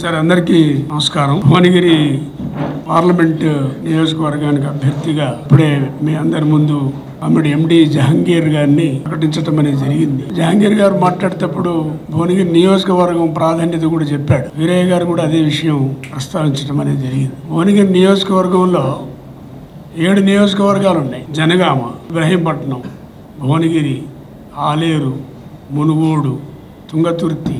Sir అందరికీ నమస్కారం. Bhuvanagiri parliament నియోజకవర్గానికి అభ్యర్థిగా ఇప్పుడే మీ అందరి ముందు అమ్మడి ఎండి జహంగీర్ గారిని ప్రకటించడం అనేది జరిగింది. జహంగీర్ గారు మాట్లాడేటప్పుడు భువనగిరి నియోజకవర్గం ప్రాధాన్యత కూడా చెప్పాడు. వీరయ్య గారు కూడా అదే విషయం ప్రస్తావించడం అనేది జరిగింది. భువనగిరి నియోజకవర్గంలో 7 నియోజకవర్గాలు ఉన్నాయి. జనగామ, ఇబ్రహీంపట్నం, భువనగిరి, ఆలేరు, మునుగోడు, తుంగతుర్తి,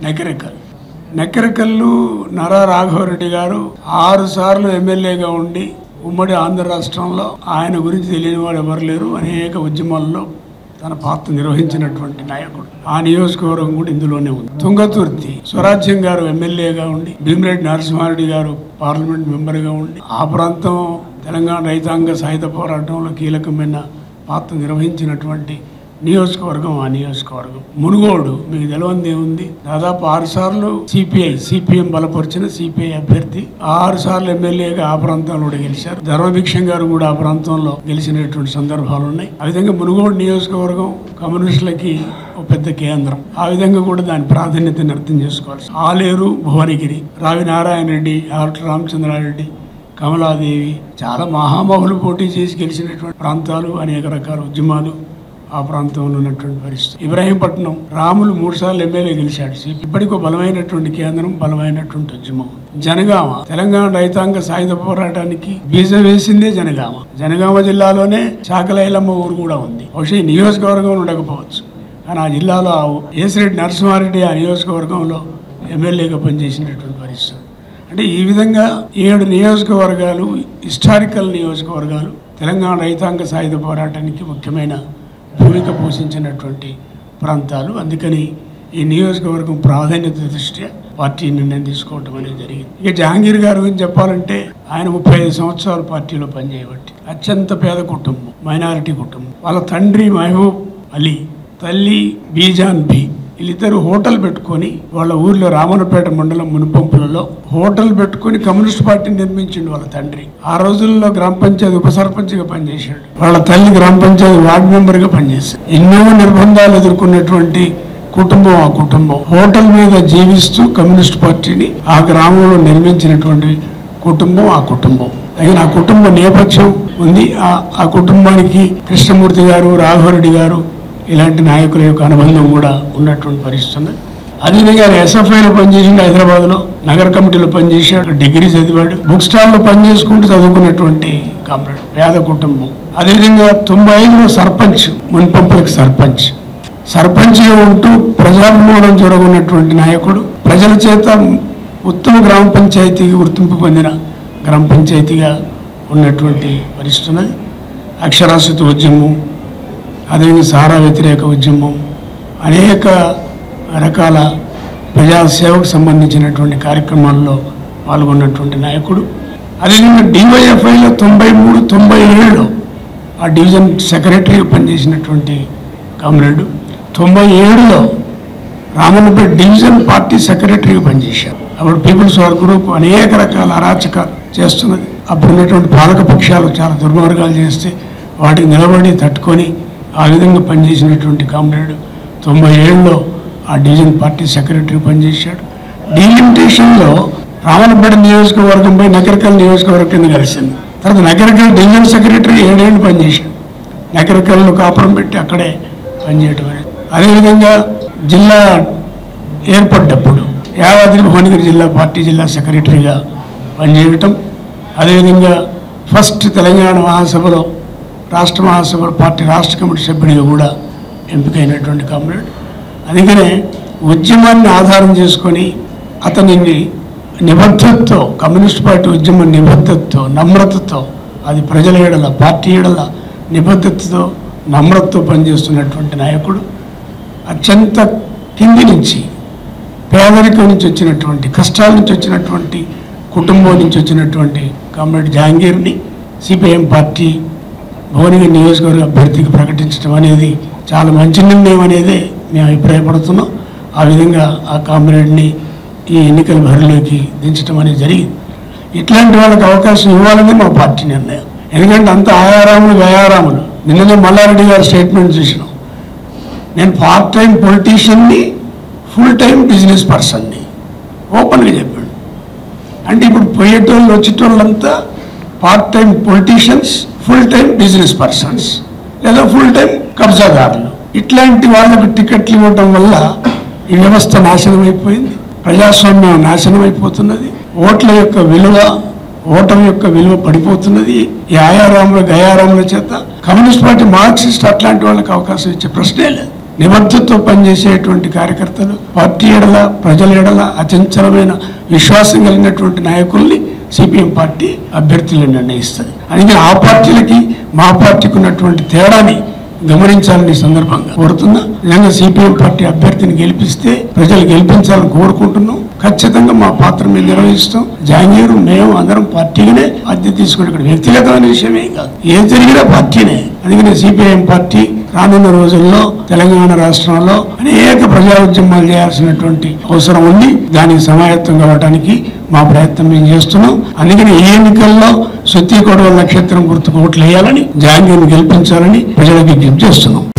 నకరికల్లు నరా రాఘవరెడ్డి గారు 6 సార్లు ఎమ్మెల్యేగా ఉండి ఉమ్మడి ఆంధ్ర రాష్ట్రంలో ఆయన గురించి తెలియని వాడు ఎవరు లేరు. అనేక ఉద్యమాల్లో తన పాత్ర నిర్వహించినటువంటి నాయకుడు. ఆ నియోజకవర్గం కూడా ఇందులోనే ఉంది. తుంగతుర్తి స్వరాజ్యం గారు ఎమ్మెల్యేగా ఉండి, భీమిరెడ్డి నరసింహారెడ్డి గారు పార్లమెంట్ మెంబర్గా ఉండి ఆ ప్రాంతం తెలంగాణ రైతాంగ సాయుధ పోరాటంలో కీలకమైన పాత్ర నిర్వహించినటువంటి నియోజకవర్గం. ఆ నియోజకవర్గం మునుగోడు మీకు తెలవంది ఏముంది, దాదాపు 6 సార్లు సిపిఎం బలపరిచిన సిపిఐ అభ్యర్థి 6 సార్లు ఎమ్మెల్యేగా ఆ ప్రాంతంలో గెలిచారు. ధర్మభిక్షం గారు కూడా ఆ ప్రాంతంలో గెలిచినటువంటి సందర్భాలు ఉన్నాయి. ఆ విధంగా మునుగోడు నియోజకవర్గం కమ్యూనిస్టులకి ఒక పెద్ద కేంద్రం. ఆ విధంగా కూడా దాని ప్రాధాన్యతను అర్థం చేసుకోవాలి. ఆలేరు, భువనగిరి, రావి నారాయణ రెడ్డి, ఆర్టి రామచంద్రారెడ్డి, కమలాదేవి చాలా మహామహులు పోటీ చేసి గెలిచినటువంటి ప్రాంతాలు. అనేక రకాల ఉద్యమాలు ఆ ప్రాంతంలో ఉన్నటువంటి పరిస్థితి. ఇబ్రహీంపట్నం రాములు 3 సార్లు ఎమ్మెల్యే గెలిచాడు. ఇప్పటికో బలమైనటువంటి కేంద్రం, బలమైనటువంటి ఉద్యమం. జనగామ తెలంగాణ రైతాంగ సాయుధ పోరాటానికి బీజం వేసిందే జనగామ జిల్లాలోనే చాకలైలమ్మ ఊరు కూడా ఉంది. బహుశా ఈ నియోజకవర్గంలో ఉండకపోవచ్చు, కానీ ఆ జిల్లాలో ఏసిరెడ్డి నరసింహారెడ్డి ఆ నియోజకవర్గంలో ఎమ్మెల్యేగా పనిచేసినటువంటి పరిస్థితి. అంటే ఈ విధంగా 7 నియోజకవర్గాలు హిస్టారికల్ నియోజకవర్గాలు తెలంగాణ రైతాంగ సాయుధ పోరాటానికి ముఖ్యమైన భూమిక పోషించినటువంటి ప్రాంతాలు. అందుకని ఈ నియోజకవర్గం ప్రాధాన్యత దృష్ట్యా పార్టీ నిర్ణయం తీసుకోవటం అనేది జరిగింది. ఇక జహాంగీర్ గారి గురించి చెప్పాలంటే ఆయన 35 సంవత్సరాలు పార్టీలో పనిచేయబట్టి అత్యంత పేద కుటుంబం, మైనారిటీ కుటుంబం. వాళ్ళ తండ్రి మహబూబ్ అలీ, తల్లి బీజాన్ బి, వీళ్ళిద్దరు హోటల్ పెట్టుకొని వాళ్ళ ఊర్లో రామన్నపేట మండలం మునుపంపులలో హోటల్ పెట్టుకుని కమ్యూనిస్ట్ పార్టీని నిర్మించిండు వాళ్ళ తండ్రి. ఆ రోజుల్లో గ్రామ పంచాయతీ ఉప సర్పంచ్గా పనిచేశాడు. వాళ్ళ తల్లి గ్రామ పంచాయతీ వార్డు మెంబర్గా పనిచేశాడు. ఎన్నో నిర్బంధాలు ఎదుర్కొన్నటువంటి కుటుంబం ఆ కుటుంబం. హోటల్ మీద జీవిస్తూ కమ్యూనిస్ట్ పార్టీని ఆ గ్రామంలో నిర్మించినటువంటి కుటుంబం ఆ కుటుంబం. అయినా ఆ కుటుంబ నేపథ్యం ఉంది. ఆ కుటుంబానికి కృష్ణమూర్తి గారు, రాఘవరెడ్డి గారు ఇలాంటి నాయకుల యొక్క అనుబంధం కూడా ఉన్నటువంటి పరిస్థితి. అదేవిధంగా ఎస్ఎఫ్ఐలో పనిచేసిండు, హైదరాబాద్లో నగర కమిటీలో పనిచేసాడు, డిగ్రీ చదివాడు, బుక్ స్టాల్లో పనిచేసుకుంటూ చదువుకున్నటువంటి కామ్రేడ్, పేద కుటుంబం. అదేవిధంగా 95లో సర్పంచ్, మున్పంపులకు సర్పంచ్గా ఉంటూ ప్రజాభిమానం జరుగుతున్నటువంటి నాయకుడు. ప్రజల చేత ఉత్తమ గ్రామ పంచాయతీకి గుర్తింపు పొందిన గ్రామ పంచాయతీగా ఉన్నటువంటి పరిస్థితి ఉన్నది. అక్షరాస్యత ఉద్యమం, అదేవిధంగా సారా వ్యతిరేక ఉద్యమం, అనేక రకాల ప్రజాసేవకు సంబంధించినటువంటి కార్యక్రమాల్లో పాల్గొన్నటువంటి నాయకుడు. అదేవిధంగా డివైఎఫ్ఐలో 93, 97లో ఆ డివిజన్ సెక్రటరీగా పనిచేసినటువంటి కామ్రేడు. 97లో రామన్నపేట డివిజన్ పార్టీ సెక్రటరీగా పనిచేశారు. అప్పుడు పీపుల్స్ వార్ గ్రూప్ అనేక రకాల అరాచకాలు చేస్తున్నది. అప్పుడు ఉన్నటువంటి పాలక పక్షాలు చాలా దుర్మార్గాలు చేస్తే వాటికి నిలబడి తట్టుకొని ఆ విధంగా పనిచేసినటువంటి కామ్రేడు. 97లో ఆ డివిజన్ పార్టీ సెక్రటరీ పనిచేశాడు. డీలిమిటేషన్లో రామన్నపేట నియోజకవర్గంపై నకరికల్ నియోజకవర్గం కింద కలిసింది. తర్వాత నకరికల్ డివిజన్ సెక్రటరీ 7 ఏళ్ళు పనిచేశాడు. నకరికల్లో కాపురం పెట్టి అక్కడే పనిచేయటం అనేది. అదేవిధంగా జిల్లా ఏర్పడ్డప్పుడు యాదాద్రి భువనగిరి జిల్లా పార్టీ జిల్లా సెక్రటరీగా పనిచేయటం. అదేవిధంగా ఫస్ట్ తెలంగాణ మహాసభలో రాష్ట్ర మహాసభ పార్టీ రాష్ట్ర కమిటీ సభ్యుడిగా కూడా ఎంపికైనటువంటి కామ్రేడ్. అందుకనే ఉద్యమాన్ని ఆధారం చేసుకొని అతనిని నిబద్ధతతో, కమ్యూనిస్ట్ పార్టీ ఉద్యమ నిబద్ధతతో, నమ్రతతో, అది ప్రజల ఏడల పార్టీ ఏడల నిబద్ధతతో, నమ్రతతో పనిచేస్తున్నటువంటి నాయకుడు. అత్యంత కింది నుంచి, పేదరికం నుంచి వచ్చినటువంటి, కష్టాల నుంచి వచ్చినటువంటి కుటుంబం నుంచి వచ్చినటువంటి కామ్రేడ్ జహాంగీర్ని సిపిఎం పార్టీ భువనగిరి నియోజకవర్గ అభ్యర్థికి ప్రకటించడం అనేది చాలా మంచి నిర్ణయం అనేది మేము అభిప్రాయపడుతున్నాం. ఆ విధంగా ఆ కామ్రేడ్ని ఈ ఎన్నికల బరిలోకి దించడం అనేది జరిగింది. ఇట్లాంటి వాళ్ళకి అవకాశం ఇవ్వాలని మా పార్టీ నిర్ణయం. ఎందుకంటే అంత ఆయారాములు గయారాములు. నిన్ననే మల్లారెడ్డి గారు స్టేట్మెంట్ చూసినాం. నేను పార్ట్ టైం పొలిటీషియన్ని, ఫుల్ టైం బిజినెస్ పర్సన్ని ఓపెన్గా చెప్పాడు. అంటే ఇప్పుడు పోయేటోళ్ళు వచ్చేటోళ్ళంతా part time politicians, full time business persons లేదా ఫుల్ టైం కబ్జాదారులు. ఇట్లాంటి వాళ్ళకు టికెట్లు ఇవ్వడం వల్ల ఈ వ్యవస్థ నాశనం అయిపోయింది, ప్రజాస్వామ్యం నాశనం అయిపోతున్నది, ఓట్ల యొక్క విలువ, ఓటమి యొక్క విలువ పడిపోతున్నది. ఈ ఆయారాముల గయారాముల చేత కమ్యూనిస్ట్ పార్టీ, మార్క్సిస్ట్ అట్లాంటి వాళ్ళకి అవకాశం ఇచ్చే ప్రశ్నే లేదు. నిబద్ధతతో పనిచేసేటువంటి కార్యకర్తలు, పార్టీ ఎడల, ప్రజల ఎడల అచంచలమైన విశ్వాసం కలిగినటువంటి నాయకుల్ని సిపిఎం పార్టీ అభ్యర్థులను నిర్ణయిస్తుంది. అందుకని ఆ పార్టీలకి మా పార్టీకి ఉన్నటువంటి తేడాని గమనించాలని సందర్భంగా కోరుతున్నా. నిజంగా సిపిఎం పార్టీ అభ్యర్థిని గెలిపిస్తే ప్రజలు గెలిపించాలని కోరుకుంటున్నాం. ఖచ్చితంగా మా పాత్ర మేము నిర్వహిస్తాం. జాంగీరు మేము అందరం పార్టీగానే బాధ్యత తీసుకుని, ఇక్కడ వ్యక్తిగతమైన విషయమే కాదు, ఏం జరిగినా పార్టీనే. అందుకని సిపిఐఎం పార్టీ రానున్న రోజుల్లో తెలంగాణ రాష్ట్రంలో అనేక ప్రజా ఉద్యమాలు చేయాల్సినటువంటి అవసరం ఉంది. దానికి సమాయత్తం కావడానికి మా ప్రయత్నం మేము చేస్తున్నాం. అందుకని ఈ ఎన్నికల్లో సుత్తి కొడవల నక్షత్రం గుర్తుకు ఓట్లు వేయాలని, జాంగీర్ను గెలిపించాలని ప్రజలకు విజ్ఞప్తి చేస్తున్నాం.